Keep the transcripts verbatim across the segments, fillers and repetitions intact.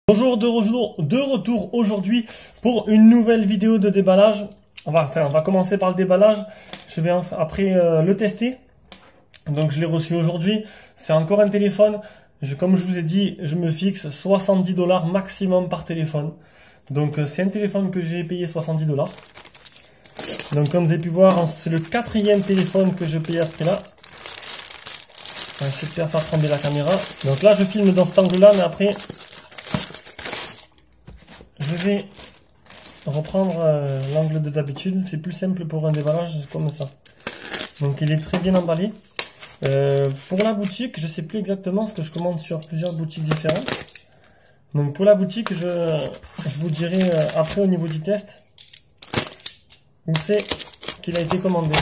Bonjour, de retour, de retour aujourd'hui pour une nouvelle vidéo de déballage. On va, enfin, on va commencer par le déballage. Je vais après euh, le tester. Donc je l'ai reçu aujourd'hui. C'est encore un téléphone. Je, comme je vous ai dit, je me fixe soixante-dix dollars maximum par téléphone. Donc euh, c'est un téléphone que j'ai payé soixante-dix dollars. Donc comme vous avez pu voir, c'est le quatrième téléphone que je paye à ce prix-là. On va essayer de faire trembler la caméra. Donc là je filme dans cet angle-là, mais après... Je vais reprendre euh, l'angle de d'habitude, c'est plus simple pour un déballage comme ça. Donc il est très bien emballé. Euh, pour la boutique, je sais plus exactement ce que je commande sur plusieurs boutiques différentes. Donc pour la boutique, je, je vous dirai euh, après au niveau du test où c'est qu'il a été commandé.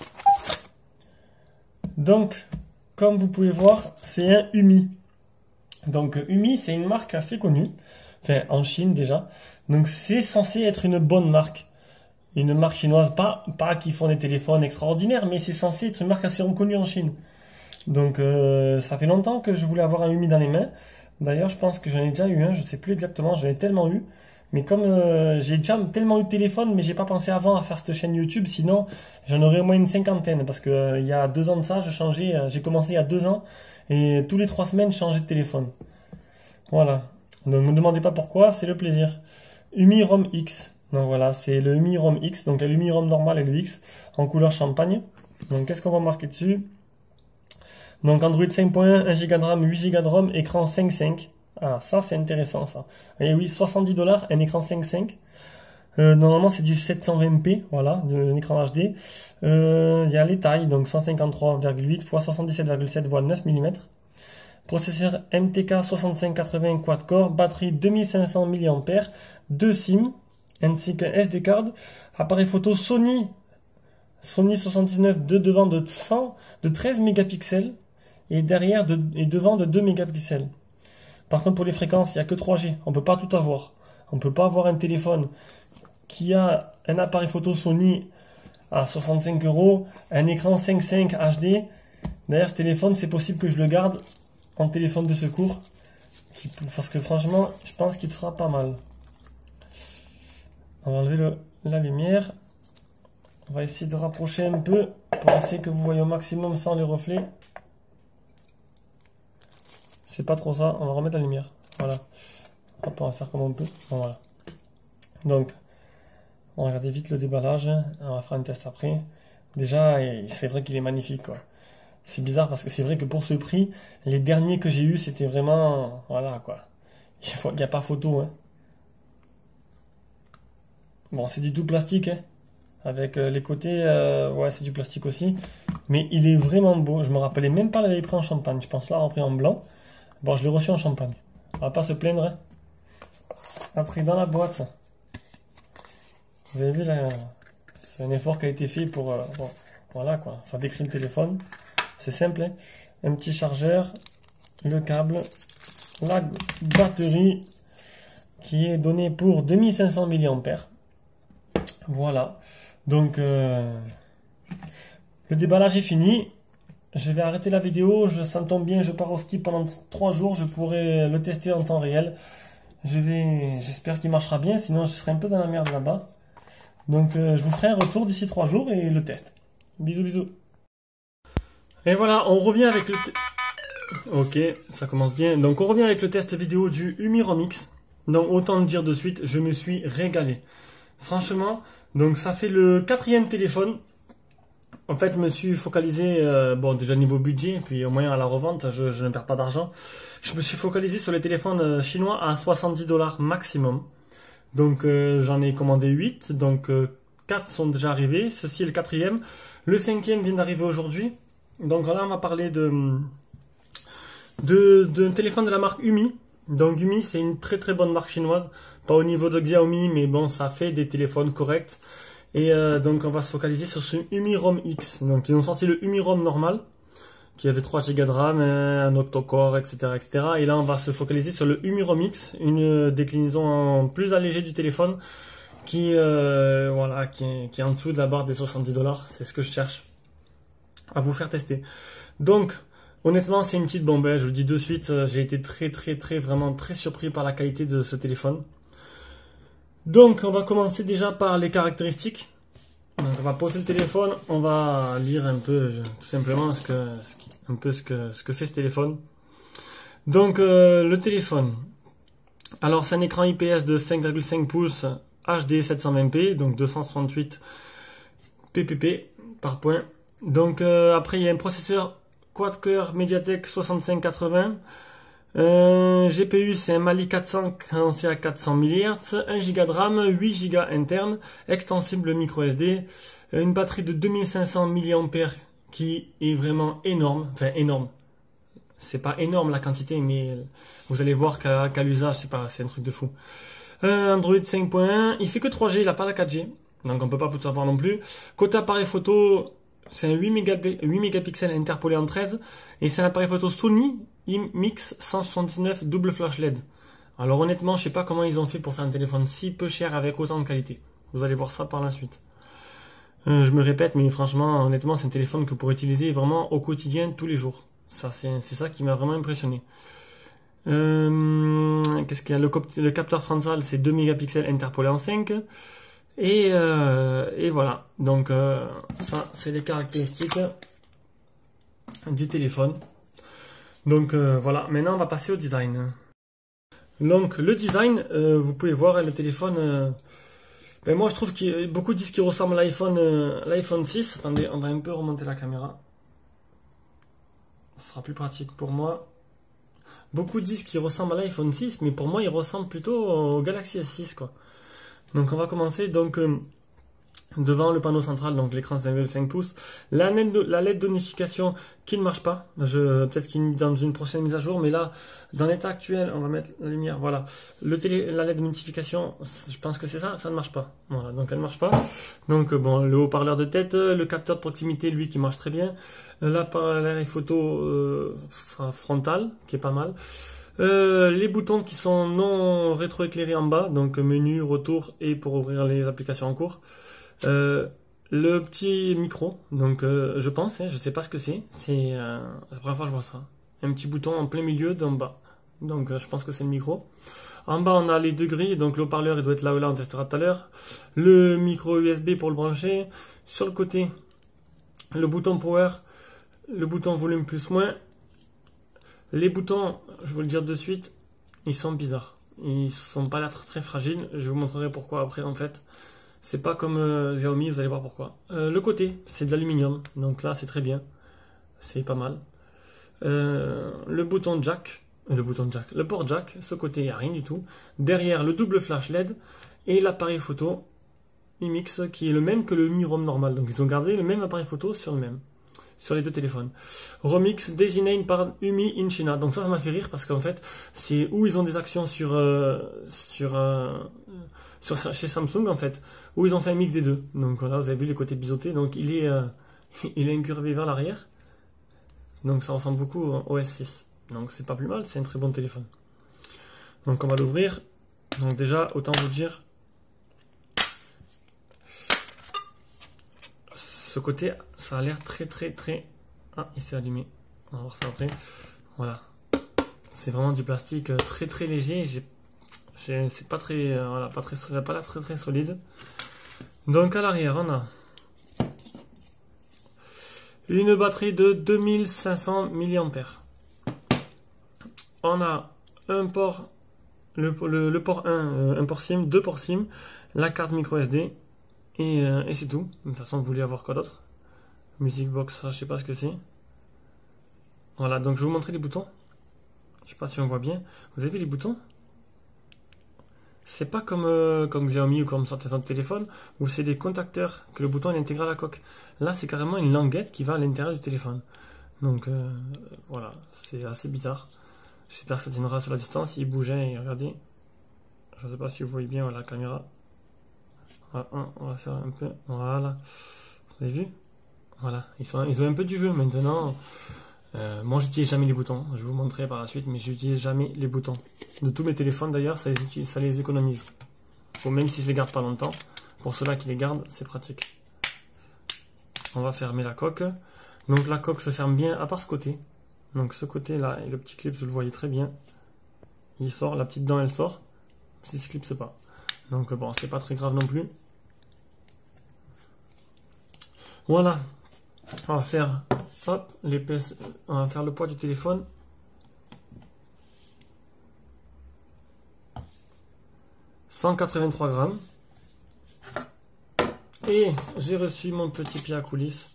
Donc comme vous pouvez voir, c'est un Umi. Donc Umi, c'est une marque assez connue. Enfin, en Chine déjà. Donc c'est censé être une bonne marque. Une marque chinoise, pas, pas qui font des téléphones extraordinaires, mais c'est censé être une marque assez reconnue en Chine. Donc euh, ça fait longtemps que je voulais avoir un Umi dans les mains. D'ailleurs, je pense que j'en ai déjà eu un, je sais plus exactement, j'en ai tellement eu. Mais comme euh, j'ai déjà tellement eu de téléphone, mais j'ai pas pensé avant à faire cette chaîne YouTube, sinon j'en aurais au moins une cinquantaine. Parce que euh, il y a deux ans de ça, je changeais, euh, j'ai commencé il y a deux ans, et tous les trois semaines, je changeais de téléphone. Voilà. Ne me demandez pas pourquoi, c'est le plaisir. Umi ROM X. Donc voilà, c'est le Umi ROM X. Donc il y a l'Umi ROM normal et le X en couleur champagne. Donc qu'est-ce qu'on va marquer dessus? Donc Android cinq point un, un giga de RAM, huit giga de ROM, écran cinq cinq. Ah, ça c'est intéressant ça. Et oui, soixante-dix dollars, un écran cinq cinq. Euh, normalement c'est du sept cent vingt p, voilà, un écran H D. Euh, il y a les tailles, donc cent cinquante-trois virgule huit fois soixante-dix-sept virgule sept voire neuf millimètres. Processeur M T K soixante-cinq quatre-vingts quad-core, batterie deux mille cinq cents milliampères heure, deux SIM, ainsi qu'un S D card, appareil photo Sony, Sony soixante-dix-neuf de devant de cent, de treize mégapixels et derrière de, et devant de deux mégapixels. Par contre pour les fréquences, il n'y a que trois G, on ne peut pas tout avoir. On ne peut pas avoir un téléphone qui a un appareil photo Sony à soixante-cinq euros, un écran cinq cinq H D. D'ailleurs ce téléphone c'est possible que je le garde en téléphone de secours, parce que franchement je pense qu'il sera pas mal. On va enlever le, la lumière, on va essayer de rapprocher un peu pour essayer que vous voyez au maximum sans les reflets. C'est pas trop ça, on va remettre la lumière, voilà. Hop, on va faire comme on peut. Bon, voilà. Donc on va regarder vite le déballage, on va faire un test après. Déjà c'est vrai qu'il est magnifique quoi. C'est bizarre parce que c'est vrai que pour ce prix, les derniers que j'ai eu c'était vraiment... Voilà quoi. Il n'y a pas photo. Hein. Bon, c'est du tout plastique. Hein. Avec euh, les côtés... Euh, ouais, c'est du plastique aussi. Mais il est vraiment beau. Je me rappelais même pas l'avoir pris en champagne. Je pense là, on pris en blanc. Bon, je l'ai reçu en champagne. On va pas se plaindre. Hein. Après, dans la boîte... Vous avez vu là... C'est un effort qui a été fait pour... Euh, bon, voilà quoi. Ça décrit le téléphone. C'est simple, hein. Un petit chargeur, le câble, la batterie qui est donnée pour deux mille cinq cents milliampères heure. Voilà. Donc, euh, le déballage est fini. Je vais arrêter la vidéo. Je, ça me tombe bien, je pars au ski pendant trois jours. Je pourrai le tester en temps réel. Je vais, j'espère qu'il marchera bien. Sinon, je serai un peu dans la merde là-bas. Donc, euh, je vous ferai un retour d'ici trois jours et le test. Bisous, bisous. Et voilà, on revient avec le... Ok, ça commence bien. Donc on revient avec le test vidéo du Umi ROM X. Donc autant le dire de suite, je me suis régalé. Franchement, donc ça fait le quatrième téléphone. En fait, je me suis focalisé, euh, bon déjà niveau budget, puis au moyen à la revente, je, je ne perds pas d'argent. Je me suis focalisé sur les téléphones chinois à soixante-dix dollars maximum. Donc euh, j'en ai commandé huit, donc euh, quatre sont déjà arrivés. Ceci est le quatrième. Le cinquième vient d'arriver aujourd'hui. Donc là on va parler de de d'un téléphone de la marque Umi. Donc Umi c'est une très très bonne marque chinoise, pas au niveau de Xiaomi mais bon ça fait des téléphones corrects. Et euh, donc on va se focaliser sur ce Umi ROM X. Donc ils ont sorti le Umi ROM normal qui avait trois giga de RAM, un octa-core, etc., etc. Et là on va se focaliser sur le Umi ROM X, une déclinaison plus allégée du téléphone qui euh, voilà qui est, qui est en dessous de la barre des soixante-dix dollars. C'est ce que je cherche à vous faire tester. Donc Honnêtement, c'est une petite bombe, hein. Je vous le dis de suite, euh, j'ai été très très très vraiment très surpris par la qualité de ce téléphone. Donc on va commencer déjà par les caractéristiques. Donc, on va poser le téléphone, on va lire un peu tout simplement ce que, ce qui, un peu ce que, ce que fait ce téléphone. Donc euh, le téléphone, alors c'est un écran I P S de cinq virgule cinq pouces H D sept cent vingt p, donc deux cent soixante-huit p p p par point. Donc euh, après il y a un processeur quad-core MediaTek soixante-cinq quatre-vingts. Euh, G P U c'est un Mali quatre cents cadencé à quatre cents millihertz, un giga de RAM, huit giga interne, extensible micro S D, une batterie de deux mille cinq cents milliampères qui est vraiment énorme, enfin énorme. C'est pas énorme la quantité, mais vous allez voir qu'à qu'à l'usage, c'est pas, c'est un truc de fou. Euh, Android cinq point un, il fait que trois G, il a pas la quatre G, donc on peut pas tout savoir non plus. Côté appareil photo, c'est un huit mégapixels interpolé en treize, et c'est un appareil photo Sony I M X cent soixante-dix-neuf double flash L E D. Alors honnêtement, je sais pas comment ils ont fait pour faire un téléphone si peu cher avec autant de qualité. Vous allez voir ça par la suite. Euh, je me répète, mais franchement, honnêtement, c'est un téléphone que vous pourrez utiliser vraiment au quotidien, tous les jours. Ça, c'est ça qui m'a vraiment impressionné. Euh, Qu'est-ce qu'il y a, le, le capteur frontal, c'est deux mégapixels interpolé en cinq. Et, euh, et voilà. Donc, euh, ça, c'est les caractéristiques du téléphone. Donc euh, voilà, maintenant on va passer au design. Donc le design, euh, vous pouvez voir le téléphone. Euh, ben moi je trouve que beaucoup disent qu'il ressemble à l'iPhone euh, l'iPhone six. Attendez, on va un peu remonter la caméra. Ce sera plus pratique pour moi. Beaucoup disent qu'il ressemble à l'iPhone six, mais pour moi il ressemble plutôt au Galaxy S six quoi. Donc on va commencer donc. Euh, Devant le panneau central, donc l'écran c'est un virgule cinq pouces, la L E D de notification qui ne marche pas, je peut-être qu'il dans une prochaine mise à jour, mais là, dans l'état actuel, on va mettre la lumière, voilà, le télé, la L E D de notification, je pense que c'est ça, ça ne marche pas, voilà, donc elle ne marche pas, donc bon, le haut-parleur de tête, le capteur de proximité, lui, qui marche très bien, l'appareil photo euh, sera frontal, qui est pas mal, euh, les boutons qui sont non rétroéclairés en bas, donc menu, retour, et pour ouvrir les applications en cours. Euh, le petit micro, donc euh, je pense, hein, je sais pas ce que c'est, c'est euh, la première fois que je vois ça. Un petit bouton en plein milieu d'en bas, donc euh, je pense que c'est le micro. En bas on a les deux grilles, donc le haut-parleur il doit être là ou là, on testera tout à l'heure. Le micro U S B pour le brancher. Sur le côté, le bouton power, le bouton volume plus moins. Les boutons, je vais vous le dire de suite, ils sont bizarres. Ils sont pas là très, très fragiles, je vous montrerai pourquoi après en fait. C'est pas comme euh, Xiaomi, vous allez voir pourquoi. Euh, le côté, c'est de l'aluminium, donc là c'est très bien, c'est pas mal. Euh, le bouton jack, le bouton jack, le port jack, ce côté il n'y a rien du tout. Derrière le double flash L E D et l'appareil photo I M X qui est le même que le Mi ROM normal. Donc ils ont gardé le même appareil photo sur le même, sur les deux téléphones. Romix designé par Umi in China. Donc ça, ça m'a fait rire parce qu'en fait, c'est où ils ont des actions sur euh, sur euh, sur chez Samsung en fait, où ils ont fait un mix des deux. Donc voilà, vous avez vu le côté biseauté. Donc il est euh, il est incurvé vers l'arrière. Donc ça ressemble beaucoup au S six. Donc c'est pas plus mal, c'est un très bon téléphone. Donc on va l'ouvrir. Donc déjà, autant vous dire, ce côté, ça a l'air très très très... Ah, il s'est allumé. On va voir ça après. Voilà. C'est vraiment du plastique très très léger. C'est pas très... Euh, voilà, pas très, pas l'air très très solide. Donc à l'arrière, on a une batterie de deux mille cinq cents milliampères. On a un port, le, le, le port un, un port SIM, deux ports SIM, la carte micro S D, et, euh, et c'est tout. De toute façon, vous voulez avoir quoi d'autre? Music box, ça, je sais pas ce que c'est. Voilà, donc je vais vous montrer les boutons. Je sais pas si on voit bien. Vous avez vu les boutons? C'est pas comme, euh, comme Xiaomi ou comme certains autres téléphones où c'est des contacteurs que le bouton est intégré à la coque. Là, c'est carrément une languette qui va à l'intérieur du téléphone. Donc euh, voilà, c'est assez bizarre. J'espère que ça tiendra sur la distance. Il bougeait et regardez. Je ne sais pas si vous voyez bien la caméra. Voilà, on va faire un peu. Voilà. Vous avez vu? Voilà. Ils, sont, ils ont un peu du jeu maintenant. Euh, moi, j'utilise jamais les boutons. Je vais vous montrer par la suite, mais j'utilise jamais les boutons. De tous mes téléphones d'ailleurs, ça les utilise, ça les économise. Bon, même si je les garde pas longtemps, pour ceux-là qui les gardent, c'est pratique. On va fermer la coque. Donc la coque se ferme bien, à part ce côté. Donc ce côté là et le petit clip, vous le voyez très bien. Il sort, la petite dent elle sort. Si se clipse pas. Donc bon, c'est pas très grave non plus. Voilà. On va faire hop, l'épaisse. On va faire le poids du téléphone. cent quatre-vingt-trois grammes. Et j'ai reçu mon petit pied à coulisses.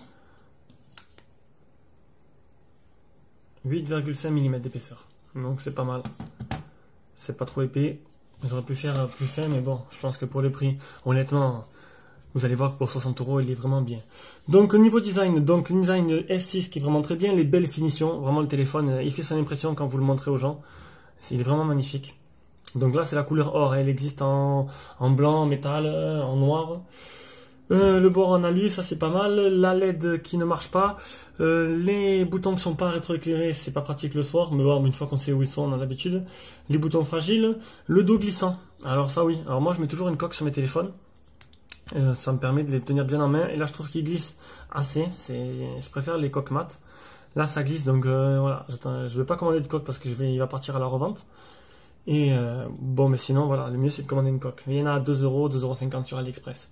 huit virgule cinq millimètres d'épaisseur. Donc c'est pas mal. C'est pas trop épais. J'aurais pu faire plus fin, mais bon, je pense que pour le prix, honnêtement, vous allez voir que pour soixante euros, il est vraiment bien. Donc, niveau design, donc le design S six qui est vraiment très bien, les belles finitions, vraiment le téléphone, il fait son impression quand vous le montrez aux gens. Il est vraiment magnifique. Donc là, c'est la couleur or, elle existe en, en blanc, en métal, en noir. Euh, le bord en alu, ça c'est pas mal. La L E D qui ne marche pas. Euh, les boutons qui sont pas rétroéclairés, c'est pas pratique le soir. Mais bon, une fois qu'on sait où ils sont, on a l'habitude. Les boutons fragiles. Le dos glissant. Alors ça oui. Alors moi, je mets toujours une coque sur mes téléphones. Euh, ça me permet de les tenir bien en main. Et là, je trouve qu'ils glissent assez. C'est, je préfère les coques mat. Là, ça glisse. Donc euh, voilà. Je vais pas commander de coque parce que je vais, il va partir à la revente. Et euh, bon, mais sinon, voilà. Le mieux, c'est de commander une coque. Il y en a à deux euros, deux euros cinquante sur AliExpress.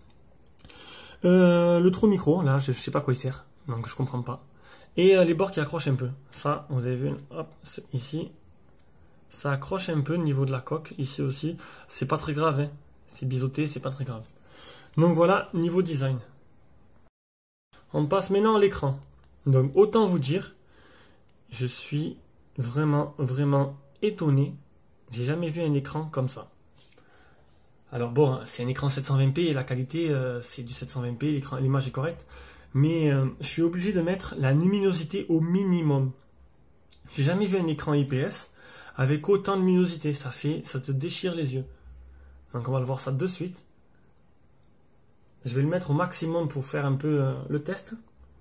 Euh, le trou micro, là, je, je sais pas à quoi il sert, donc je comprends pas. Et euh, les bords qui accrochent un peu. Ça, vous avez vu, hop, ici, ça accroche un peu au niveau de la coque, ici aussi. C'est pas très grave, hein. C'est biseauté, c'est pas très grave. Donc voilà, niveau design. On passe maintenant à l'écran. Donc autant vous dire, je suis vraiment, vraiment étonné. J'ai jamais vu un écran comme ça. Alors bon, c'est un écran sept cent vingt p et la qualité euh, c'est du sept cent vingt p, l'image est correcte, mais euh, je suis obligé de mettre la luminosité au minimum. J'ai jamais vu un écran I P S avec autant de luminosité, ça fait, ça te déchire les yeux. Donc on va le voir ça de suite. Je vais le mettre au maximum pour faire un peu euh, le test.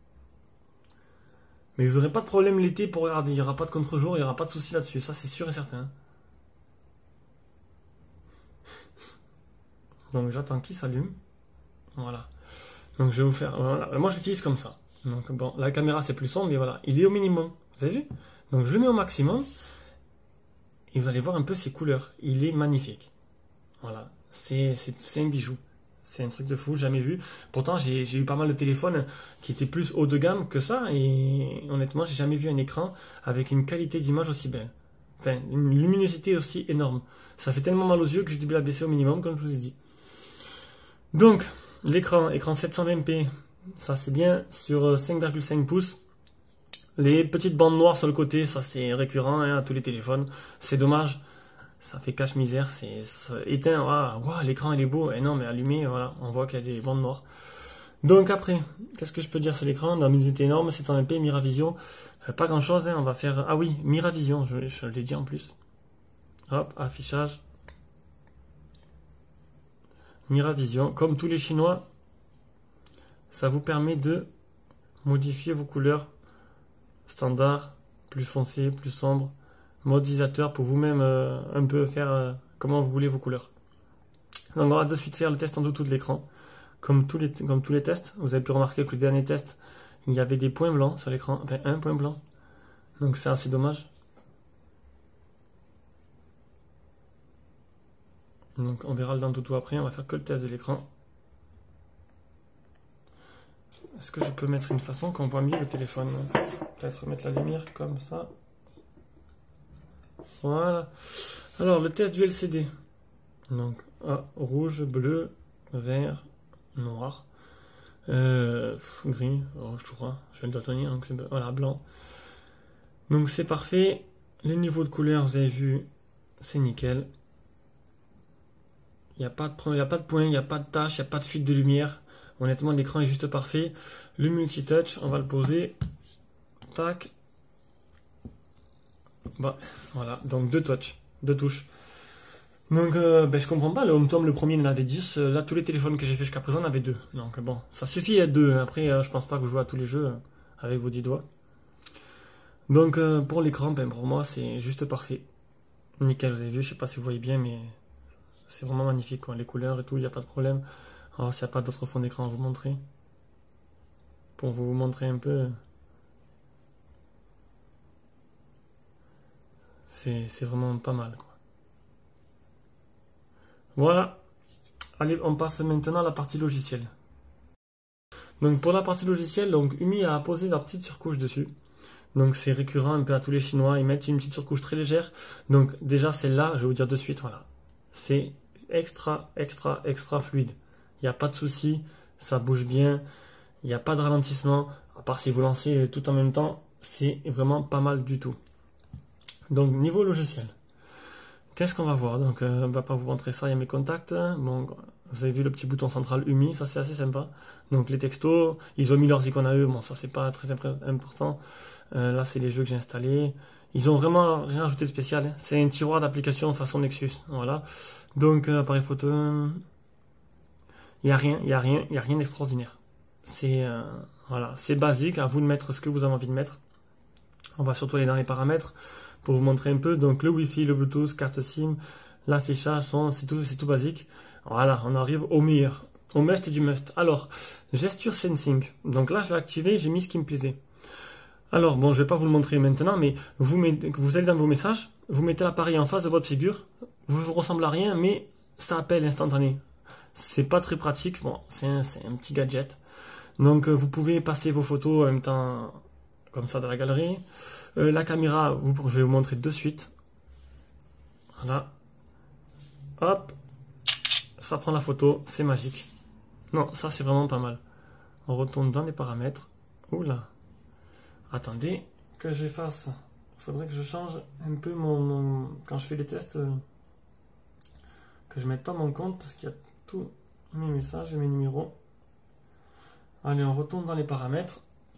Mais vous n'aurez pas de problème l'été pour regarder, il n'y aura pas de contre-jour, il n'y aura pas de souci là-dessus, ça c'est sûr et certain. Donc j'attends qu'il s'allume. Voilà. Donc je vais vous faire. Voilà. Moi je l'utilise comme ça. Donc bon, la caméra c'est plus sombre, mais voilà, il est au minimum. Vous avez vu? Donc je le mets au maximum. Et vous allez voir un peu ses couleurs. Il est magnifique. Voilà. C'est un bijou. C'est un truc de fou, jamais vu. Pourtant j'ai eu pas mal de téléphones qui étaient plus haut de gamme que ça. Et honnêtement, j'ai jamais vu un écran avec une qualité d'image aussi belle. Enfin, une luminosité aussi énorme. Ça fait tellement mal aux yeux que j'ai dû la baisser au minimum, comme je vous ai dit. Donc, l'écran, écran sept cent vingt p, ça c'est bien, sur cinq virgule cinq pouces. Les petites bandes noires sur le côté, ça c'est récurrent hein, à tous les téléphones. C'est dommage, ça fait cache-misère, c'est éteint. Ah, wow, l'écran il est beau, et non mais allumé, voilà, on voit qu'il y a des bandes noires. Donc après, qu'est-ce que je peux dire sur l'écran? La luminosité énorme, sept cent vingt p, Miravision, euh, pas grand chose, hein, on va faire... Ah oui, Miravision, je, je l'ai dit en plus. Hop, affichage. Miravision, comme tous les Chinois, ça vous permet de modifier vos couleurs standard, plus foncé, plus sombre, mode utilisateur pour vous-même euh, un peu faire euh, comment vous voulez vos couleurs. Donc on va de suite faire le test en dessous de l'écran. Comme tous les comme tous les tests, vous avez pu remarquer que le dernier test, il y avait des points blancs sur l'écran, enfin un point blanc. Donc c'est assez dommage. Donc on verra le dans tout après, on va faire que le test de l'écran. Est-ce que je peux mettre une façon qu'on voit mieux le téléphone? Peut-être mettre la lumière comme ça. Voilà. Alors le test du L C D. Donc ah, rouge, bleu, vert, noir, euh, gris, oh, je crois, je vais le daltonien, donc voilà, blanc. Donc c'est parfait. Les niveaux de couleur, vous avez vu, c'est nickel. Il n'y a pas de il n'y a pas de point, il n'y a pas de tache, il n'y a pas de fuite de lumière. Honnêtement, l'écran est juste parfait. Le multitouch, on va le poser. Tac. Bah, voilà, donc deux touches, deux touches. Donc, euh, ben, je comprends pas. Le HomeTom, le premier, il en avait dix. Là, tous les téléphones que j'ai fait jusqu'à présent en avaient deux. Donc, bon, ça suffit à deux. Après, euh, je pense pas que vous jouez à tous les jeux euh, avec vos dix doigts. Donc, euh, pour l'écran, ben, pour moi, c'est juste parfait. Nickel, vous avez vu, je sais pas si vous voyez bien, mais c'est vraiment magnifique, quoi. Les couleurs et tout, il n'y a pas de problème. Alors, s'il n'y a pas d'autres fonds d'écran à vous montrer, pour vous montrer un peu. C'est vraiment pas mal, quoi. Voilà. Allez, on passe maintenant à la partie logicielle. Donc pour la partie logicielle, donc Umi a posé la petite surcouche dessus. Donc c'est récurrent un peu à tous les Chinois, ils mettent une petite surcouche très légère. Donc déjà celle-là, je vais vous dire de suite, voilà. C'est extra, extra, extra fluide. Il n'y a pas de souci, ça bouge bien, il n'y a pas de ralentissement. À part si vous lancez tout en même temps, c'est vraiment pas mal du tout. Donc niveau logiciel. Qu'est-ce qu'on va voir? Donc, euh, on va pas vous montrer ça, il y a mes contacts. Bon, vous avez vu le petit bouton central Umi, ça c'est assez sympa. Donc, les textos, ils ont mis leurs icônes à eux, bon, ça c'est pas très important. Euh, là, c'est les jeux que j'ai installés. Ils ont vraiment rien ajouté de spécial, hein. C'est un tiroir d'application façon Nexus, voilà. Donc, euh, appareil photo, il y a rien, il y a rien, il y a rien d'extraordinaire. C'est, euh, voilà, c'est basique, à vous de mettre ce que vous avez envie de mettre. On va surtout aller dans les paramètres pour vous montrer un peu. Donc le Wi-Fi, le Bluetooth, carte SIM, l'affichage, son, c'est tout, c'est tout basique. Voilà, on arrive au meilleur, au must du must. Alors, gesture sensing. Donc là, je l'ai activé, j'ai mis ce qui me plaisait. Alors bon, je vais pas vous le montrer maintenant, mais vous, mettez, vous allez dans vos messages, vous mettez l'appareil en face de votre figure, vous ne ressemble à rien, mais ça appelle instantané. C'est pas très pratique, bon, c'est un, un petit gadget. Donc vous pouvez passer vos photos en même temps, comme ça, dans la galerie. Euh, la caméra, vous, je vais vous montrer de suite. Voilà. Hop. Ça prend la photo, c'est magique. Non, ça c'est vraiment pas mal. On retourne dans les paramètres. Oula. Attendez que j'efface. Il faudrait que je change un peu mon, mon... Quand je fais les tests, euh, que je mette pas mon compte parce qu'il y a tous mes messages et mes numéros. Allez, on retourne dans les paramètres.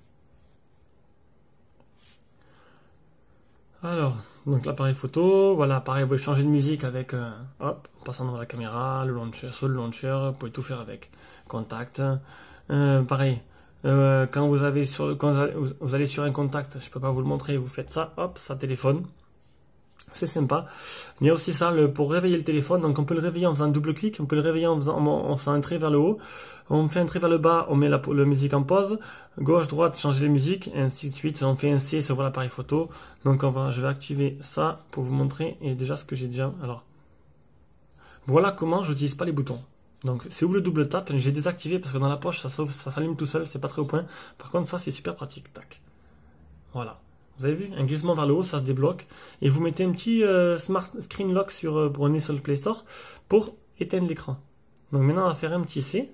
Alors, donc l'appareil photo, voilà, pareil, vous pouvez changer de musique avec, euh, hop, en passant dans la caméra, le launcher, sur le launcher, vous pouvez tout faire avec. Contact, euh, pareil, euh, quand vous avez sur, quand vous allez sur un contact, je peux pas vous le montrer, vous faites ça, hop, ça téléphone. C'est sympa. Il y a aussi ça le, pour réveiller le téléphone. Donc on peut le réveiller en faisant un double clic, on peut le réveiller en faisant, en faisant un trait vers le haut. On fait un trait vers le bas, on met la, la musique en pause. Gauche, droite, changer les musiques, et ainsi de suite. On fait un C, ça ouvre l'appareil photo. Donc on va, je vais activer ça pour vous montrer et déjà ce que j'ai déjà. Alors, voilà comment je n'utilise pas les boutons. Donc c'est où le double tap, j'ai désactivé parce que dans la poche ça s'allume ça, ça tout seul, c'est pas très au point. Par contre ça c'est super pratique. Tac. Voilà. Vous avez vu, un glissement vers le haut, ça se débloque. Et vous mettez un petit euh, Smart Screen Lock sur, euh, pour sur le Play Store pour éteindre l'écran. Donc maintenant, on va faire un petit C.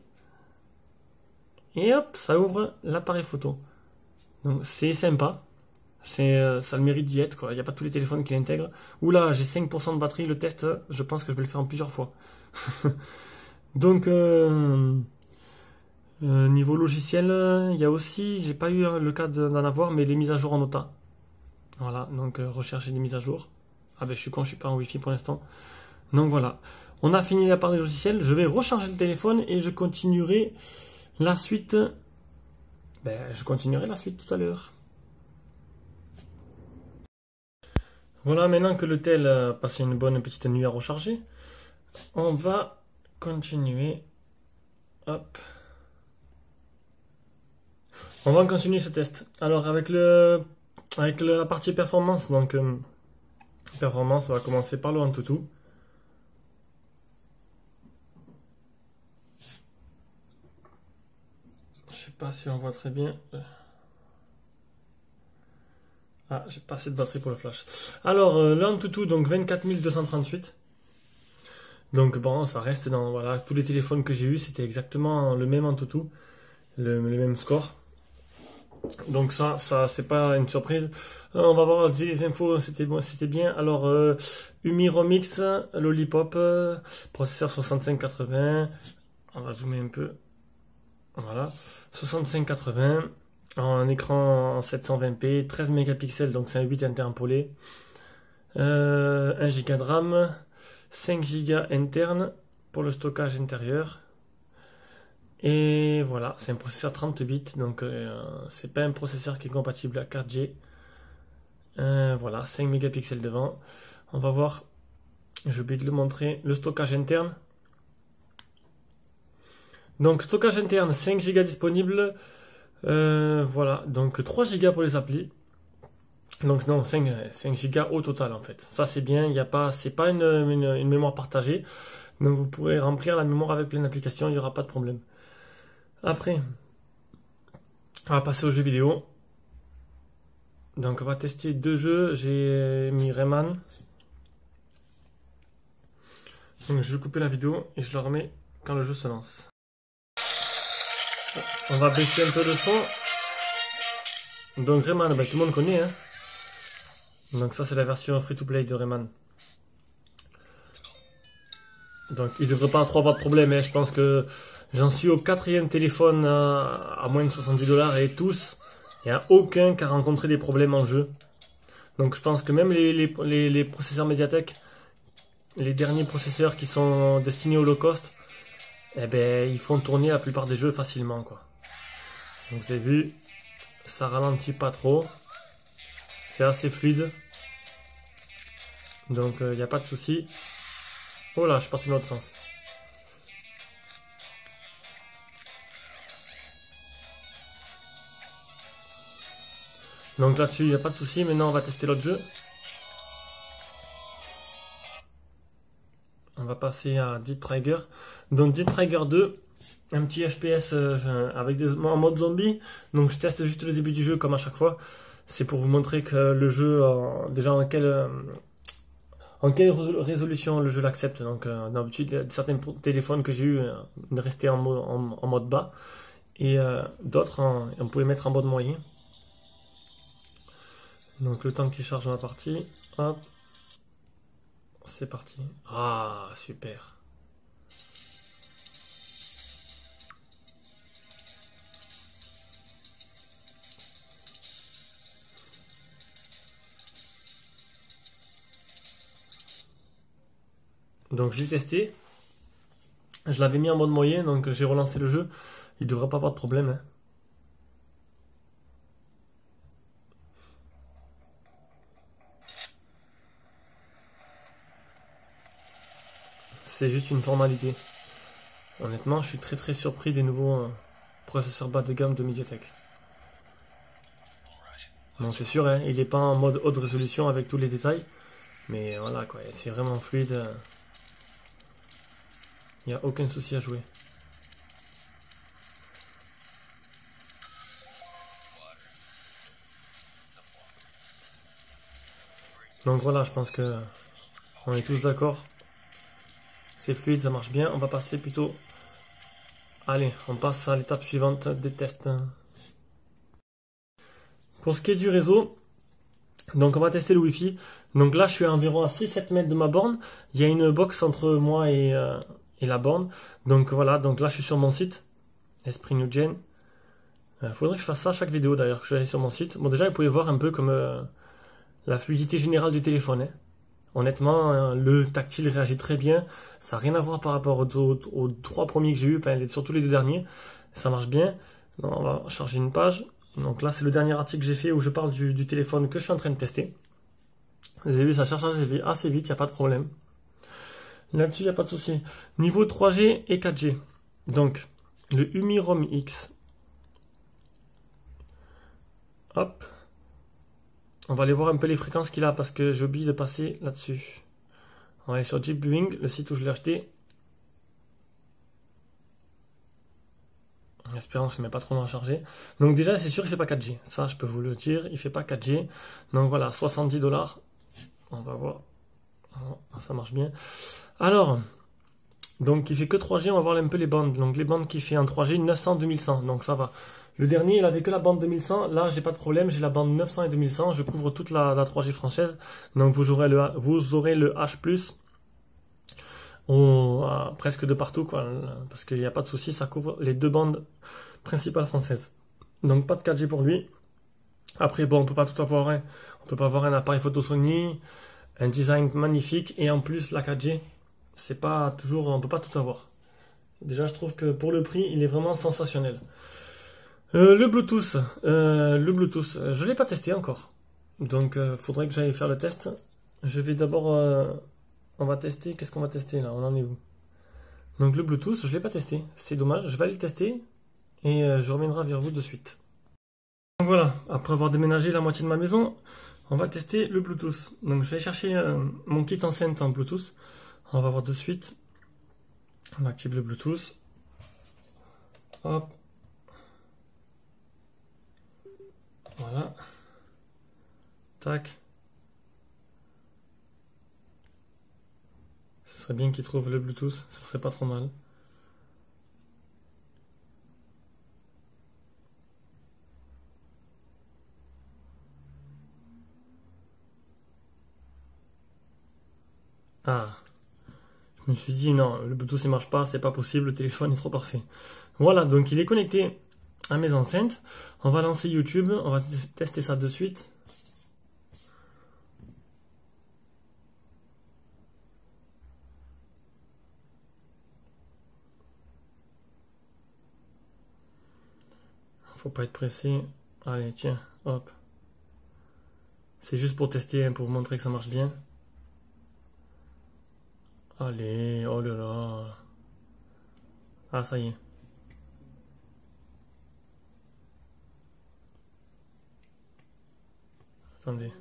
Et hop, ça ouvre l'appareil photo. Donc c'est sympa. C'est, euh, ça a le mérite d'y être, quoi. Il n'y a pas tous les téléphones qui l'intègrent. Oula, j'ai cinq pour cent de batterie. Le test, je pense que je vais le faire en plusieurs fois. Donc, euh, euh, niveau logiciel, il y a aussi, j'ai pas eu hein, le cas d'en avoir, mais les mises à jour en O T A. Voilà, donc euh, rechercher des mises à jour. Ah ben je suis con, je suis pas en Wi-Fi pour l'instant. Donc voilà, on a fini la part des logiciels. Je vais recharger le téléphone et je continuerai la suite. Ben, je continuerai la suite tout à l'heure. Voilà, maintenant que le tel a passé une bonne petite nuit à recharger, on va continuer. Hop. On va continuer ce test. Alors avec le avec la partie performance, donc euh, performance, on va commencer par le Antutu. Je sais pas si on voit très bien. Ah, j'ai pas assez de batterie pour le flash. Alors euh, le Antutu, donc vingt-quatre mille deux cent trente-huit. Donc bon, ça reste dans voilà tous les téléphones que j'ai eu, c'était exactement le même Antutu, le, le même score. Donc ça, ça c'est pas une surprise. Euh, on va voir les infos, c'était bon, c'était bien. Alors euh, Umi Romix, Lollipop, euh, processeur soixante-cinq quatre-vingts. On va zoomer un peu. Voilà, soixante-cinq quatre-vingts. Un écran en sept cent vingt p, treize mégapixels, donc c'est un huit interpolé. Euh, un giga de RAM, cinq giga interne pour le stockage intérieur. Et voilà, c'est un processeur trente bits, donc euh, c'est pas un processeur qui est compatible à quatre G. Euh, voilà, cinq mégapixels devant. On va voir, j'ai oublié de le montrer, le stockage interne. Donc stockage interne, cinq giga disponible. Euh, voilà, donc trois giga pour les applis. Donc non, cinq, cinq gigas au total en fait. Ça c'est bien, il y a pas, c'est pas une, une, une mémoire partagée. Donc vous pourrez remplir la mémoire avec plein d'applications, il n'y aura pas de problème. Après, on va passer aux jeux vidéo. Donc on va tester deux jeux. J'ai mis Rayman. Donc je vais couper la vidéo et je la remets quand le jeu se lance. On va baisser un peu le son. Donc Rayman, ben, tout le monde connaît. Hein. Donc ça c'est la version free-to-play de Rayman. Donc il ne devrait pas trop avoir de problème. Hein. Je pense que j'en suis au quatrième téléphone à, à moins de soixante-dix dollars et tous, il n'y a aucun qui a rencontré des problèmes en jeu. Donc je pense que même les, les, les, les processeurs Mediatek, les derniers processeurs qui sont destinés au low cost, eh ben, ils font tourner la plupart des jeux facilement, quoi. Donc vous avez vu, ça ralentit pas trop. C'est assez fluide. Donc il euh, n'y a pas de souci. Oh là, je suis parti dans l'autre sens. Donc là-dessus, il n'y a pas de souci. Maintenant, on va tester l'autre jeu. On va passer à Dead Trigger. Donc Dead Trigger deux, un petit F P S euh, avec des en mode zombie. Donc je teste juste le début du jeu comme à chaque fois. C'est pour vous montrer que le jeu, euh, déjà en quelle, euh, en quelle résolution le jeu l'accepte. Donc euh, d'habitude, certains téléphones que j'ai eu euh, restaient en, en, en mode bas. Et euh, d'autres, on pouvait mettre en mode moyen. Donc le temps qui charge ma partie, hop, c'est parti. Ah, super. Donc je l'ai testé. Je l'avais mis en mode moyen, donc j'ai relancé le jeu. Il ne devrait pas avoir de problème. Hein. C'est juste une formalité. Honnêtement, je suis très très surpris des nouveaux euh, processeurs bas de gamme de Mediatek. Bon, c'est sûr, hein, il n'est pas en mode haute résolution avec tous les détails. Mais voilà, quoi, c'est vraiment fluide. Il n'y a aucun souci à jouer. Donc voilà, je pense que on est tous d'accord. C'est fluide, ça marche bien. On va passer plutôt... Allez, on passe à l'étape suivante des tests. Pour ce qui est du réseau, donc on va tester le Wi-Fi. Donc là, je suis à environ à six sept mètres de ma borne. Il y a une box entre moi et, euh, et la borne. Donc voilà, donc là, je suis sur mon site, Esprit New Gen. Il euh, faudrait que je fasse ça à chaque vidéo d'ailleurs, que je vais aller sur mon site. Bon, déjà, vous pouvez voir un peu comme euh, la fluidité générale du téléphone. Hein. Honnêtement, le tactile réagit très bien. Ça n'a rien à voir par rapport aux, aux, aux trois premiers que j'ai eu, enfin, surtout les deux derniers. Ça marche bien. Donc, on va charger une page. Donc là, c'est le dernier article que j'ai fait où je parle du, du téléphone que je suis en train de tester. Vous avez vu, ça charge assez vite, il n'y a pas de problème. Là-dessus, il n'y a pas de souci. Niveau trois G et quatre G. Donc, le Humirom X. Hop. On va aller voir un peu les fréquences qu'il a parce que j'ai oublié de passer là-dessus. On va aller sur JetBlue, le site où je l'ai acheté. En espérant que ça ne met pas trop long à charger. Donc déjà, c'est sûr qu'il ne fait pas quatre G. Ça, je peux vous le dire, il ne fait pas quatre G. Donc voilà, soixante-dix dollars. On va voir. Ça marche bien. Alors, donc il fait que trois G, on va voir un peu les bandes. Donc les bandes qu'il fait en trois G, neuf cents, deux mille cent. Donc ça va. Le dernier, il avait que la bande deux mille cent. Là, j'ai pas de problème. J'ai la bande neuf cents et deux mille cent. Je couvre toute la, la trois G française. Donc, vous aurez le, vous aurez le H plus, au, à, presque de partout, quoi. Parce qu'il n'y a pas de souci. Ça couvre les deux bandes principales françaises. Donc, pas de quatre G pour lui. Après, bon, on peut pas tout avoir. Hein. On peut pas avoir un appareil photo Sony, un design magnifique et en plus la quatre G. C'est pas toujours, on peut pas tout avoir. Déjà, je trouve que pour le prix, il est vraiment sensationnel. Euh, le Bluetooth, euh, le Bluetooth, je l'ai pas testé encore, donc euh, faudrait que j'aille faire le test. Je vais d'abord, euh, on va tester. Qu'est-ce qu'on va tester là? On en est où? Donc le Bluetooth, je l'ai pas testé, c'est dommage. Je vais aller le tester et euh, je reviendrai vers vous de suite. Donc voilà, après avoir déménagé la moitié de ma maison, On va tester le Bluetooth. Donc je vais chercher euh, mon kit enceinte en Bluetooth. On va voir de suite. On active le Bluetooth. Hop. Voilà. Tac. Ce serait bien qu'il trouve le Bluetooth. Ce serait pas trop mal. Ah. Je me suis dit non, le Bluetooth ne marche pas, c'est pas possible, le téléphone est trop parfait. Voilà, donc il est connecté à mes enceintes. On va lancer YouTube, on va tester ça de suite. Faut pas être pressé. Allez, tiens, hop. C'est juste pour tester, hein, pour vous montrer que ça marche bien. Allez, oh là là. Ah, ça y est. Attendez.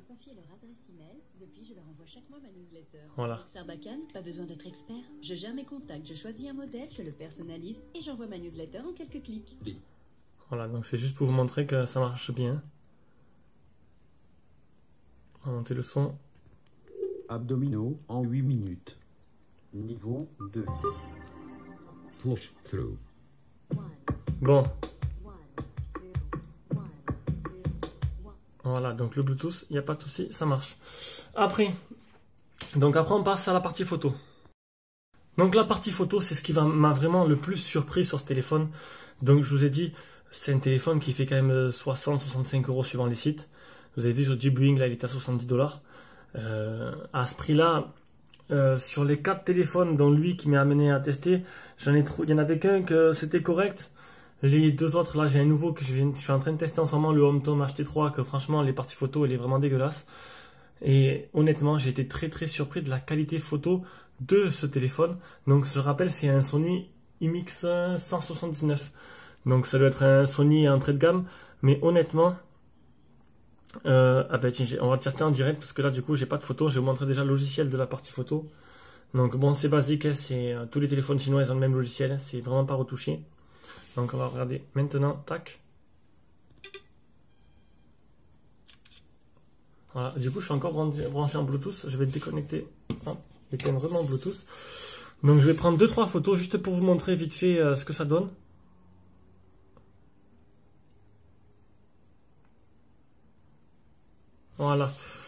Voilà. Sarbacane, pas besoin d'être expert. Je gère mes contacts, je choisis un modèle, je le personnalise et j'envoie ma newsletter en quelques clics. Voilà, donc c'est juste pour vous montrer que ça marche bien. On va monter le son. Abdominaux en huit minutes. Niveau deux. Push through. Bon. Voilà, donc le Bluetooth, il n'y a pas de souci, ça marche. Après, donc après on passe à la partie photo. Donc la partie photo, c'est ce qui m'a vraiment le plus surpris sur ce téléphone. Donc je vous ai dit, c'est un téléphone qui fait quand même soixante à soixante-cinq euros suivant les sites. Vous avez vu sur Jibwing, là il est à soixante-dix dollars. Euh, à ce prix-là, euh, sur les quatre téléphones dont lui qui m'a amené à tester, j'en ai trop, il y en avait qu'un que c'était correct. Les deux autres, là j'ai un nouveau que je, viens, je suis en train de tester en ce moment, le HomeTom H T trois, que franchement les parties photo il est vraiment dégueulasse. Et honnêtement j'ai été très très surpris de la qualité photo de ce téléphone. Donc je rappelle, c'est un Sony I M X cent soixante-dix-neuf. Donc ça doit être un Sony entrée de gamme, mais honnêtement, euh, ah ben tiens, on va tester en direct parce que là du coup j'ai pas de photo. Je vais vous montrer déjà le logiciel de la partie photo. Donc bon, c'est basique, hein, c'est euh, tous les téléphones chinois ils ont le même logiciel, c'est vraiment pas retouché. Donc on va regarder maintenant, tac. Voilà, du coup je suis encore branché en Bluetooth, je vais déconnecter, ah, éteindre vraiment Bluetooth. Donc je vais prendre deux trois photos juste pour vous montrer vite fait euh, ce que ça donne. Voilà.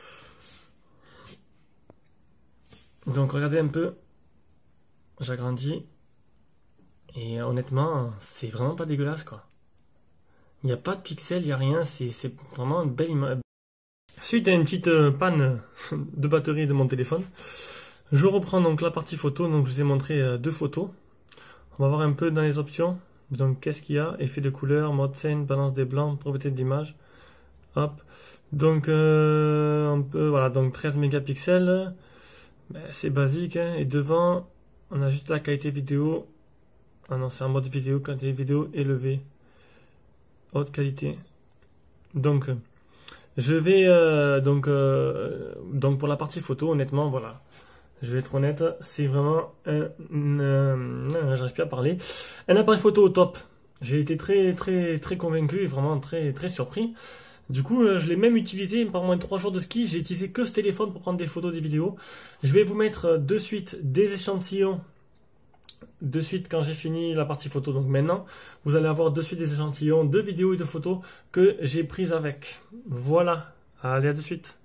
Donc regardez un peu, j'agrandis. Et honnêtement, c'est vraiment pas dégueulasse quoi. Il n'y a pas de pixels, il n'y a rien, c'est vraiment une belle image. Suite à une petite euh, panne de batterie de mon téléphone, je reprends donc la partie photo. Donc je vous ai montré euh, deux photos. On va voir un peu dans les options. Donc qu'est-ce qu'il y a? Effet de couleur, mode scène, balance des blancs, propriété d'image. Hop. Donc euh, on peut, voilà, donc treize mégapixels. Ben, c'est basique, hein. Et devant, on a juste la qualité vidéo. Ah non, c'est en mode vidéo, qualité vidéo élevée. Haute qualité. Donc, je vais, euh, donc, euh, donc pour la partie photo, honnêtement, voilà. Je vais être honnête, c'est vraiment un, euh, j'arrive plus à parler, un appareil photo au top. J'ai été très, très, très convaincu et vraiment très, très surpris. Du coup, je l'ai même utilisé pendant moins de trois jours de ski. J'ai utilisé que ce téléphone pour prendre des photos, des vidéos. Je vais vous mettre de suite des échantillons. De suite quand j'ai fini la partie photo. Donc maintenant, vous allez avoir de suite des échantillons de vidéos et de photos que j'ai prises avec. Voilà. Allez, à de suite.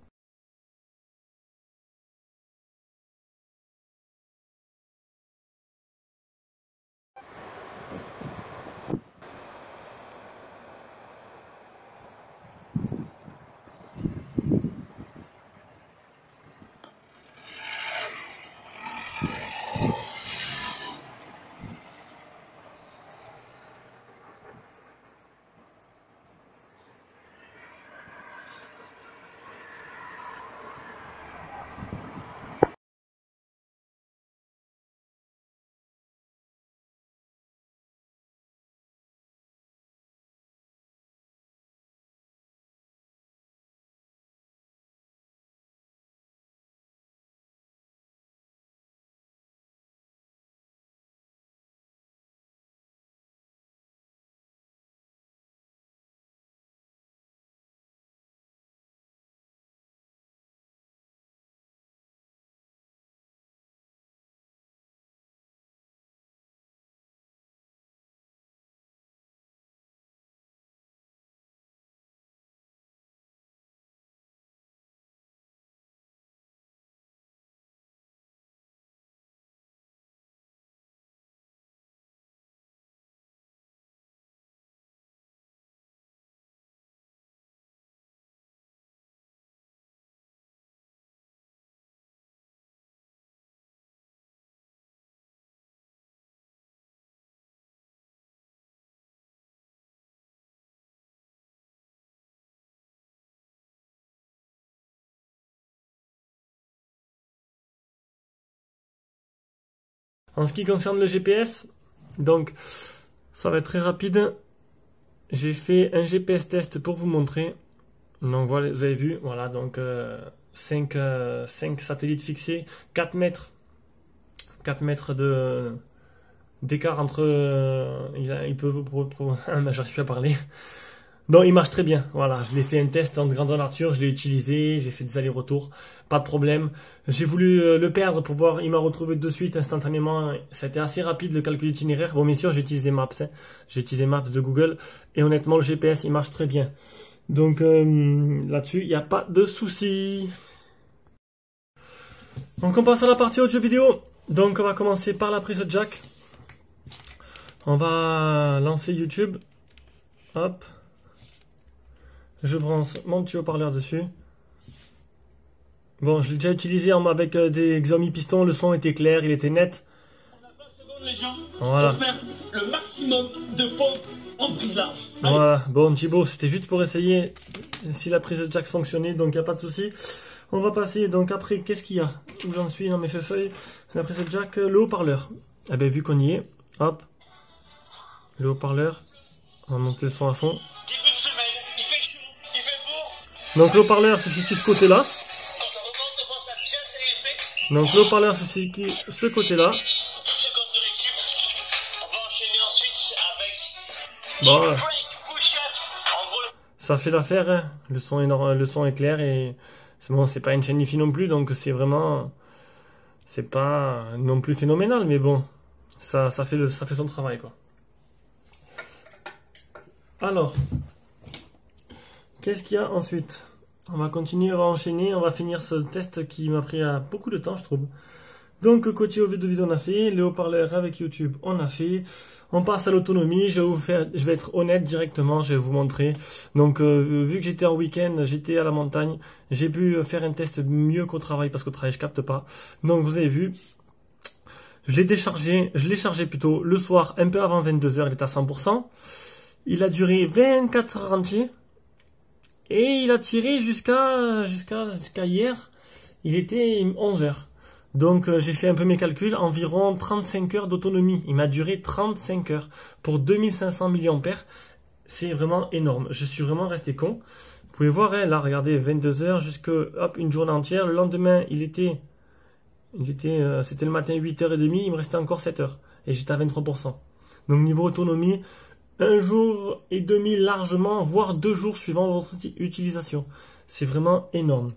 En ce qui concerne le G P S, donc ça va être très rapide. J'ai fait un G P S test pour vous montrer. Donc voilà, vous avez vu, voilà, donc euh, cinq, euh, cinq satellites fixés, quatre mètres, quatre mètres de d'écart entre, euh, il, a, il peut vous, j'arrive plus à parler. Donc il marche très bien, voilà, je l'ai fait un test en grandeur nature, je l'ai utilisé, j'ai fait des allers-retours, pas de problème. J'ai voulu euh, le perdre pour voir, il m'a retrouvé de suite instantanément, ça a été assez rapide le calcul itinéraire. Bon bien sûr j'ai utilisé Maps, hein. J'ai utilisé Maps de Google, et honnêtement le G P S il marche très bien. Donc euh, là-dessus il n'y a pas de souci. Donc on passe à la partie audio vidéo, donc on va commencer par la prise jack. On va lancer YouTube, hop. Je branche mon petit haut-parleur dessus. Bon, je l'ai déjà utilisé avec des Xiaomi Piston, le son était clair, il était net. On a vingt secondes les gens voilà. pour faire le maximum de pompes en prise large. Allez. Voilà, bon Thibaut, c'était juste pour essayer si la prise de jack fonctionnait, donc il n'y a pas de souci. On va passer, donc après, qu'est-ce qu'il y a? Où j'en suis dans mes feuilles? La prise de jack, le haut-parleur. Eh bien, vu qu'on y est, hop, le haut-parleur, on va monter le son à fond. Début de semaine, il fait chaud, il fait beau. Donc le haut-parleur se situe ce côté-là. Quand ça remonte, on pense à bien serrer les Donc le haut-parleur se situe ce côté-là. dix secondes de récup. On va enchaîner ensuite avec Bon, break, push-up. En gros, ça fait l'affaire, hein. Le son est nor- le son est clair et c'est bon, c'est pas une chaîne hi-fi non plus, donc c'est vraiment, c'est pas non plus phénoménal, mais bon, ça, ça fait le, ça fait son travail quoi. Alors, qu'est-ce qu'il y a ensuite? On va continuer, on va enchaîner, on va finir ce test qui m'a pris à beaucoup de temps, je trouve. Donc, côté audio vidéo, on a fait. Les haut-parleurs avec YouTube, on a fait. On passe à l'autonomie. Je vais vous faire, je vais être honnête directement, je vais vous montrer. Donc, euh, vu que j'étais en week-end, j'étais à la montagne, j'ai pu faire un test mieux qu'au travail parce qu'au travail, je capte pas. Donc, vous avez vu. Je l'ai déchargé, je l'ai chargé plutôt le soir, un peu avant vingt-deux heures, il est à cent pour cent. Il a duré vingt-quatre heures entières. Et il a tiré jusqu'à jusqu'à jusqu'à hier. Il était onze heures. Donc euh, j'ai fait un peu mes calculs. Environ trente-cinq heures d'autonomie. Il m'a duré trente-cinq heures. Pour deux mille cinq cents milliampères. C'est vraiment énorme. Je suis vraiment resté con. Vous pouvez voir, hein, là, regardez, vingt-deux heures jusqu'à hop, une journée entière. Le lendemain, il était... il était, euh, c'était le matin huit heures trente. Il me restait encore sept heures. Et j'étais à vingt-trois pour cent. Donc niveau autonomie... un jour et demi largement, voire deux jours suivant votre utilisation. C'est vraiment énorme.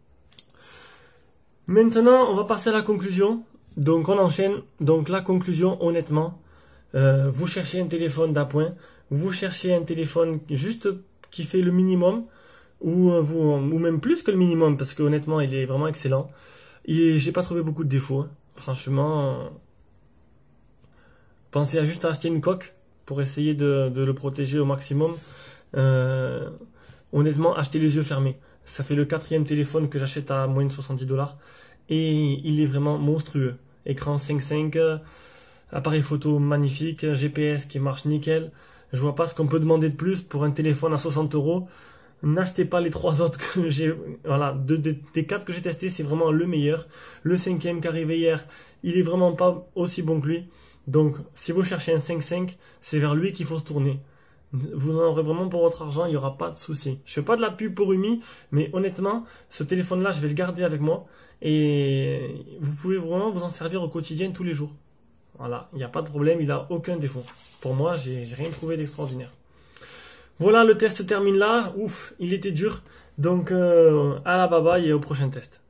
Maintenant, on va passer à la conclusion. Donc, on enchaîne. Donc, la conclusion, honnêtement, euh, vous cherchez un téléphone d'appoint, vous cherchez un téléphone juste qui fait le minimum, ou, euh, vous, ou même plus que le minimum, parce que honnêtement, il est vraiment excellent. Et j'ai pas trouvé beaucoup de défauts. Hein. Franchement, euh, pensez à juste à acheter une coque pour essayer de, de le protéger au maximum. Euh, honnêtement, achetez les yeux fermés. Ça fait le quatrième téléphone que j'achète à moins de soixante-dix dollars. Et il est vraiment monstrueux. Écran cinq cinq, appareil photo magnifique, G P S qui marche nickel. Je vois pas ce qu'on peut demander de plus pour un téléphone à soixante euros. N'achetez pas les trois autres que j'ai. Voilà, de, de, des quatre que j'ai testés, c'est vraiment le meilleur. Le cinquième qui est arrivé hier, il est vraiment pas aussi bon que lui. Donc, si vous cherchez un cinq cinq, c'est vers lui qu'il faut se tourner. Vous en aurez vraiment pour votre argent, il n'y aura pas de souci. Je fais pas de la pub pour Umi, mais honnêtement, ce téléphone-là, je vais le garder avec moi. Et vous pouvez vraiment vous en servir au quotidien tous les jours. Voilà, il n'y a pas de problème, il n'a aucun défaut. Pour moi, j'ai rien trouvé d'extraordinaire. Voilà, le test termine là. Ouf, il était dur. Donc, euh, à la bye bye et au prochain test.